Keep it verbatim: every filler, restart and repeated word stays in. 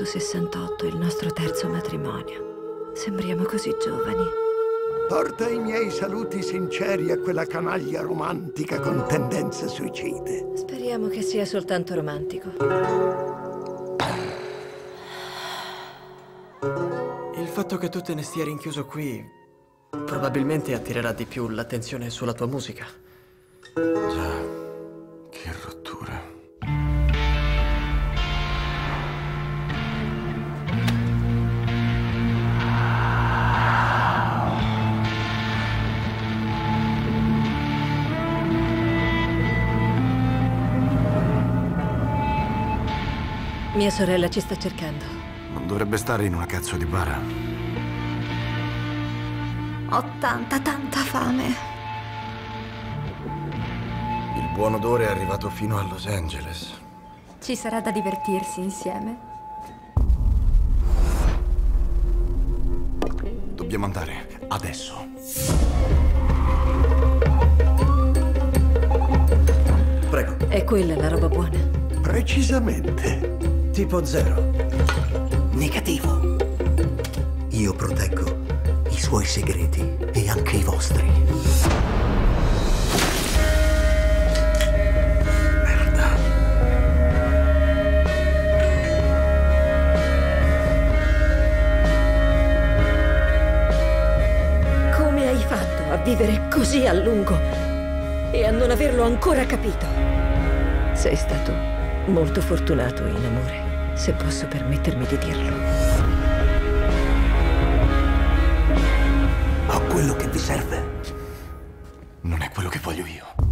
millenovecentosessantotto, il nostro terzo matrimonio. Sembriamo così giovani. Porta i miei saluti sinceri a quella canaglia romantica con tendenze suicide. Speriamo che sia soltanto romantico. Il fatto che tu te ne stia rinchiuso qui probabilmente attirerà di più l'attenzione sulla tua musica. Già, che rottura. Mia sorella ci sta cercando. Non dovrebbe stare in una cazzo di bara. Ho tanta, tanta fame. Il buon odore è arrivato fino a Los Angeles. Ci sarà da divertirsi insieme. Dobbiamo andare, adesso. Prego. È quella la roba buona. Precisamente. Tipo zero. Negativo. Io proteggo i suoi segreti e anche i vostri. Merda. Come hai fatto a vivere così a lungo e a non averlo ancora capito? Sei stato molto fortunato in amore, se posso permettermi di dirlo. Ho quello che vi serve. Non è quello che voglio io.